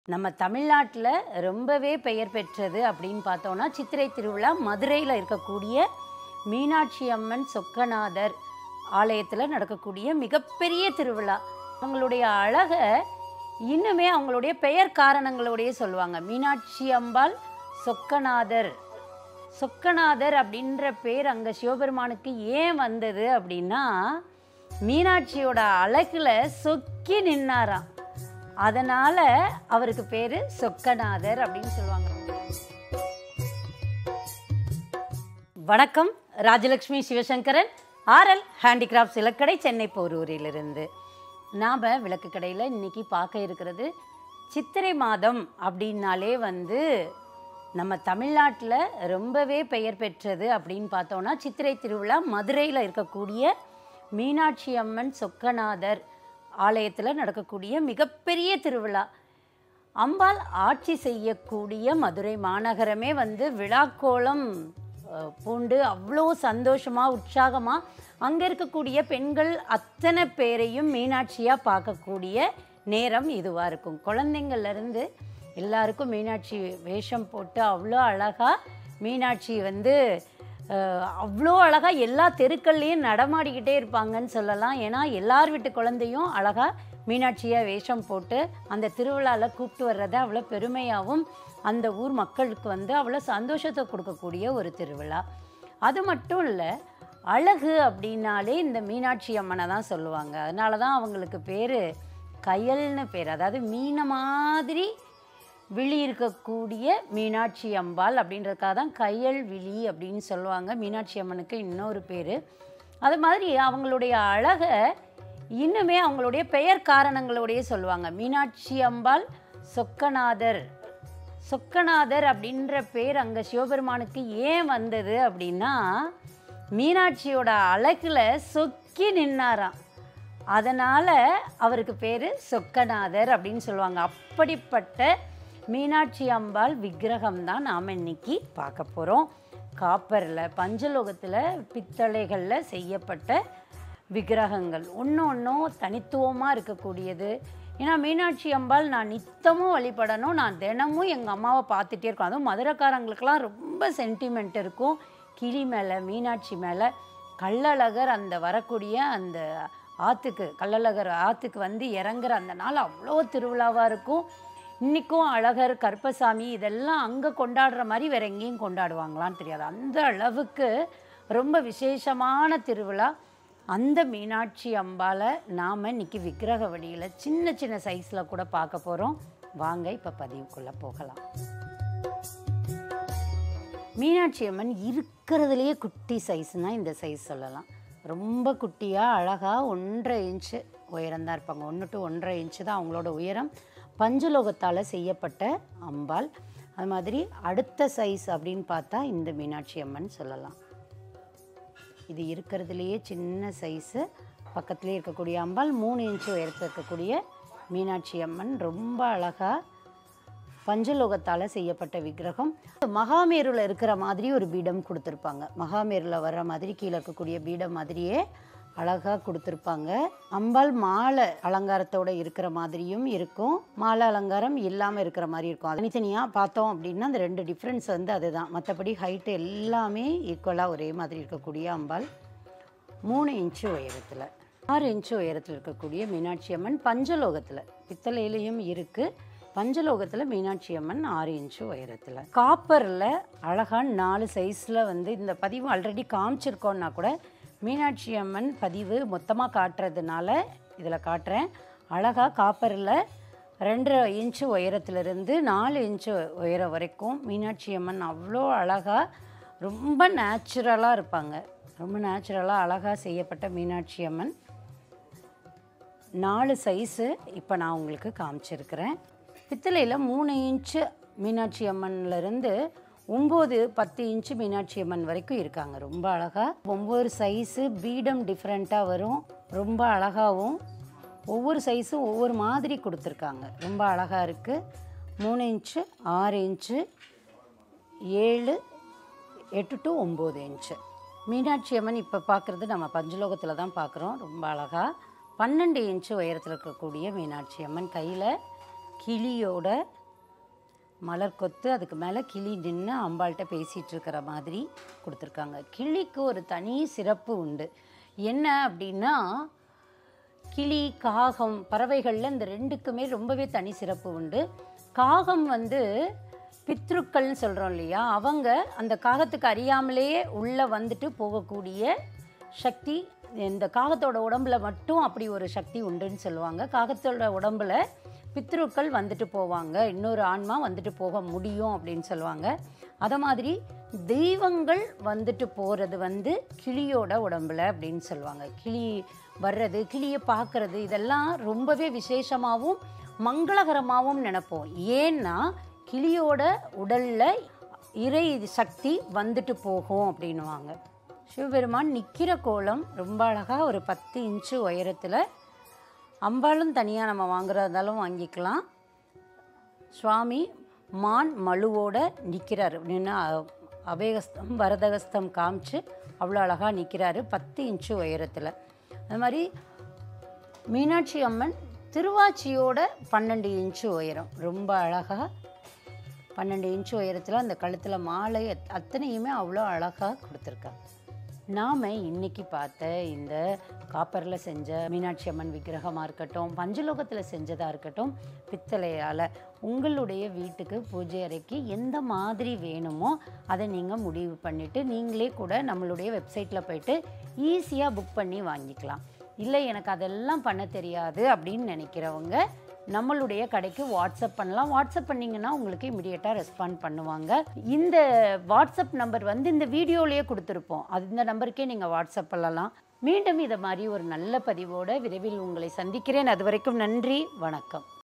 நம்ம தமிழ்நாட்டில் ரொம்பவே பெயர் பெற்றது அப்படின்னு பார்த்தோன்னா சித்திரை திருவிழா மதுரையில் இருக்கக்கூடிய மீனாட்சி அம்மன் சொக்கநாதர் ஆலயத்தில் நடக்கக்கூடிய மிகப்பெரிய திருவிழா. அவங்களுடைய அழகை இன்னுமே அவங்களுடைய பெயர் காரணங்களோடையே சொல்லுவாங்க. மீனாட்சி அம்பாள் சொக்கநாதர். சொக்கநாதர் அப்படின்ற பேர் அங்கே சிவபெருமானுக்கு ஏன் வந்தது அப்படின்னா, மீனாட்சியோட அழகில் சொக்கி நின்னாராம். அதனால் அவருக்கு பேர் சொக்கநாதர் அப்படின்னு சொல்லுவாங்க. வணக்கம், ராஜலக்ஷ்மி சிவசங்கரன், ஆர்எல் ஹேண்டிகிராஃப்ட்ஸ் இலக்கடை, சென்னை போரூரிலிருந்து. நாம் விளக்கு கடையில் இன்றைக்கி பார்க்க இருக்கிறது சித்திரை மாதம் அப்படின்னாலே நம்ம தமிழ்நாட்டில் ரொம்பவே பெயர் பெற்றது அப்படின்னு பார்த்தோன்னா சித்திரை திருவிழா மதுரையில் இருக்கக்கூடிய மீனாட்சி அம்மன் சொக்கநாதர் ஆலயத்தில் நடக்கக்கூடிய மிகப்பெரிய திருவிழா. அம்பாள் ஆட்சி செய்யக்கூடிய மதுரை மாநகரமே விழாக்கோலம் பூண்டு அவ்வளோ சந்தோஷமாக உற்சாகமாக அங்கே இருக்கக்கூடிய பெண்கள் அத்தனை பேரையும் மீனாட்சியாக பார்க்கக்கூடிய நேரம் இதுவாக இருக்கும். குழந்தைங்கள்லேருந்து எல்லாருக்கும் மீனாட்சி வேஷம் போட்டு அவ்வளோ அழகாக மீனாட்சி அவ்வளோ அழகாக எல்லா தெருக்கள்லேயும் நடமாடிக்கிட்டே இருப்பாங்கன்னு சொல்லலாம். ஏன்னா எல்லார் வீட்டு குழந்தையும் அழகாக மீனாட்சியாக வேஷம் போட்டு அந்த திருவிழாவில் கூப்பிட்டு வர்றதை அவ்வளோ பெருமையாகவும் அந்த ஊர் மக்களுக்கு அவ்வளோ சந்தோஷத்தை கொடுக்கக்கூடிய ஒரு திருவிழா. அது மட்டும் இல்லை, அழகு அப்படின்னாலே இந்த மீனாட்சி அம்மனை தான் சொல்லுவாங்க. அதனால தான் அவங்களுக்கு பேர் கயல்னு பேர். அதாவது மீன மாதிரி விழி இருக்கக்கூடிய மீனாட்சி அம்பாள் அப்படின்றதுக்காக தான் கயல் விழி அப்படின்னு சொல்லுவாங்க. மீனாட்சி அம்மனுக்கு இன்னொரு பேர். அது மாதிரி அவங்களுடைய அழகை இன்னுமே அவங்களுடைய பெயர் காரணங்களோடையே சொல்லுவாங்க. மீனாட்சி அம்பாள் சொக்கநாதர். சொக்கநாதர் அப்படின்ற பேர் அங்கே சிவபெருமானுக்கு ஏன் வந்தது அப்படின்னா, மீனாட்சியோட அழகில் சொக்கி நின்னாராம். அதனால் அவருக்கு பேர் சொக்கநாதர் அப்படின்னு சொல்லுவாங்க. அப்படிப்பட்ட மீனாட்சி அம்பாள் விக்கிரகம் தான் நாம் இன்னைக்கு பார்க்க போகிறோம். காப்பரில், பஞ்சலோகத்தில், பித்தளைகளில் செய்யப்பட்ட விக்கிரகங்கள் ஒன்றும் தனித்துவமாக இருக்கக்கூடியது. ஏன்னா மீனாட்சி அம்பாள் நான் நித்தமும் வழிபடணும், நான் தினமும் எங்கள் அம்மாவை பார்த்துட்டே இருக்கோம். அதுவும் மதுரைக்காரங்களுக்கெல்லாம் ரொம்ப சென்டிமெண்ட் இருக்கும். கிளி மேலே, மீனாட்சி மேலே. கள்ளழகர் அந்த வரக்கூடிய அந்த ஆற்றுக்கு, கள்ளழகர் ஆற்றுக்கு இறங்குற அந்த நாள் அவ்வளோ திருவிழாவாக இருக்கும். இன்றைக்கும் அழகர், கருப்பசாமி இதெல்லாம் அங்கே கொண்டாடுற மாதிரி வேறு எங்கேயும் கொண்டாடுவாங்களான்னு தெரியாது. அந்த அளவுக்கு ரொம்ப விசேஷமான திருவிழா. அந்த மீனாட்சி அம்பாளை நாம் இன்றைக்கி விக்கிரக வடிவில் சின்ன சின்ன சைஸில் கூட பார்க்க போகிறோம். வாங்க இப்போ பதிவுக்குள்ளே போகலாம். மீனாட்சி அம்மன் இருக்கிறதுலையே குட்டி சைஸ்னால் இந்த சைஸ் சொல்லலாம். ரொம்ப குட்டியாக அழகாக 1.5 இன்ச்சு உயரம்தான் இருப்பாங்க. 1 to 1.5 இன்ச்சு தான் அவங்களோட உயரம். பஞ்சலோகத்தால் செய்யப்பட்ட அம்பாள். அது மாதிரி அடுத்த சைஸ் அப்படின்னு பார்த்தா இந்த மீனாட்சி அம்மன் சொல்லலாம். இது இருக்கிறதுலையே சின்ன சைஸு. பக்கத்துலேயே இருக்கக்கூடிய அம்பாள் 3 இன்ச்சு உயரத்தில் இருக்கக்கூடிய மீனாட்சி அம்மன். ரொம்ப அழகாக பஞ்சலோகத்தால் செய்யப்பட்ட விக்கிரகம். மகாமேருவில் இருக்கிற மாதிரி ஒரு பீடம் கொடுத்துருப்பாங்க. மகாமேருவில் வர்ற மாதிரி கீழே இருக்கக்கூடிய பீடம் மாதிரியே அழகாக கொடுத்துருப்பாங்க. அம்பாள் மாலை அலங்காரத்தோடு இருக்கிற மாதிரியும் இருக்கும், மாலை அலங்காரம் இல்லாமல் இருக்கிற மாதிரி இருக்கும். தனித்தனியாக பார்த்தோம் அப்படின்னா அந்த 2 டிஃப்ரென்ஸ் அதுதான். மற்றபடி ஹைட்டு எல்லாமே ஈக்குவலாக ஒரே மாதிரி இருக்கக்கூடிய அம்பாள். 3 இன்ச்சு உயரத்தில், 6 இன்ச்சு உயரத்தில் இருக்கக்கூடிய மீனாட்சி அம்மன். பஞ்சலோகத்தில், பித்தளையிலையும் இருக்குது, பஞ்சலோகத்தில் மீனாட்சி அம்மன் 6 இன்ச்சு உயரத்தில். காப்பரில் அழகாக 4 சைஸில் இந்த பதிவு ஆல்ரெடி காமிச்சிருக்கோன்னா கூட மீனாட்சி அம்மன் பதிவு மொத்தமாக காட்டுறதுனால இதில் காட்டுறேன். அழகாக காப்பரில் 2.5 இன்ச்சு உயரத்துலேருந்து 4 இன்ச்சு உயரம் வரைக்கும் மீனாட்சி அம்மன் அவ்வளோ அழகாக ரொம்ப நேச்சுரலாக இருப்பாங்க. ரொம்ப நேச்சுரலாக அழகாக செய்யப்பட்ட மீனாட்சி அம்மன். 4 சைஸு இப்போ நான் உங்களுக்கு காமிச்சிருக்கிறேன். பித்தளையில் 3 இன்ச்சு மீனாட்சி அம்மன்லேருந்து 9-10 இன்ச்சு மீனாட்சி அம்மன் வரைக்கும் இருக்காங்க. ரொம்ப அழகாக ஒவ்வொரு சைஸு பீடம் டிஃப்ரெண்ட்டாக வரும். ரொம்ப அழகாகவும் ஒவ்வொரு சைஸும் ஒவ்வொரு மாதிரி கொடுத்துருக்காங்க. ரொம்ப அழகாக இருக்குது. 3 inch, 6 inch, 7, 8 to 9 inch. Meenakshi Amman இப்போ பார்க்குறது நம்ம பஞ்சலோகத்தில் தான் பார்க்குறோம். ரொம்ப அழகாக 12 இன்ச்சு உயரத்தில் இருக்கக்கூடிய மீனாட்சி அம்மன். கையில் கிளியோட மலர் கொத்து, அதுக்கு மேலே கிளி நின்று அம்பாள்கிட்ட பேசிகிட்டு இருக்கிற மாதிரி கொடுத்துருக்காங்க. கிளிக்கு ஒரு தனி சிறப்பு உண்டு. என்ன அப்படின்னா, கிளி காகம் பறவைகளில் இந்த ரெண்டுக்குமே ரொம்பவே தனி சிறப்பு உண்டு. காகம் வந்து பித்ருக்கள்னு சொல்கிறோம் இல்லையா, அவங்க அந்த காகத்துக்கு அறியாமலேயே உள்ளே வந்துட்டு போகக்கூடிய சக்தி இந்த காகத்தோட உடம்புல மட்டும் அப்படி ஒரு சக்தி உண்டுன்னு சொல்லுவாங்க. காகத்தோட உடம்புல பித்ருக்கள் வந்துட்டு போவாங்க, இன்னொரு ஆன்மா வந்துட்டு போக முடியும் அப்படின்னு சொல்லுவாங்க. அதை மாதிரி தெய்வங்கள் வந்துட்டு போகிறது வந்து கிளியோட உடம்புல அப்படின்னு சொல்லுவாங்க. கிளி வர்றது, கிளியை பார்க்கறது, இதெல்லாம் ரொம்பவே விசேஷமாகவும் மங்களகரமாகவும் நினைப்போம். ஏன்னா கிளியோட உடலில் இறை சக்தி வந்துட்டு போகும் அப்படின்வாங்க. சிவபெருமான் நிற்கிற கோலம் ரொம்ப அழகாக ஒரு 10 இன்ச்சு உயரத்தில், அம்பாலும் தனியாக நம்ம வாங்குறதாலும் வாங்கிக்கலாம். சுவாமி மான் மழுவோட நிற்கிறார் அப்படின்னு அபயகஸ்தம் வரதகஸ்தம் காமிச்சு அவ்வளோ அழகாக நிற்கிறாரு 10 இன்ச்சு உயரத்தில். அது மாதிரி மீனாட்சி அம்மன் திருவாச்சியோட 12 இன்ச்சு உயரம், ரொம்ப அழகாக 12 இன்ச்சு உயரத்தில் அந்த கழுத்தில் மாலை அத்தனையுமே அவ்வளோ அழகாக கொடுத்துருக்காங்க. நாம் இன்றைக்கி பார்த்த இந்த காப்பரில் செஞ்ச மீனாட்சி அம்மன் விக்கிரகமாக இருக்கட்டும், பஞ்சலோகத்தில் செஞ்சதாக இருக்கட்டும், பித்தளையால் உங்களுடைய வீட்டுக்கு பூஜை அறைக்கு எந்த மாதிரி வேணுமோ அதை நீங்கள் முடிவு பண்ணிவிட்டு நீங்களே கூட நம்மளுடைய வெப்சைட்டில் போய்ட்டு ஈஸியாக புக் பண்ணி வாங்கிக்கலாம். இல்லை எனக்கு அதெல்லாம் பண்ண தெரியாது அப்படின்னு நினைக்கிறவங்க நம்மளுடைய கடைக்கு வாட்ஸ்அப் பண்ணலாம். வாட்ஸ்அப் பண்ணிங்கன்னா உங்களுக்கு இமிடியேட்டாக ரெஸ்பாண்ட் பண்ணுவாங்க. இந்த வாட்ஸ்அப் நம்பர் வந்து இந்த வீடியோலேயே கொடுத்துருப்போம், இந்த நம்பருக்கே நீங்கள் வாட்ஸ்அப் பண்ணலாம். மீண்டும் இதை மாதிரி ஒரு நல்ல பதிவோடு விரைவில் உங்களை சந்திக்கிறேன். அது வரைக்கும் நன்றி, வணக்கம்.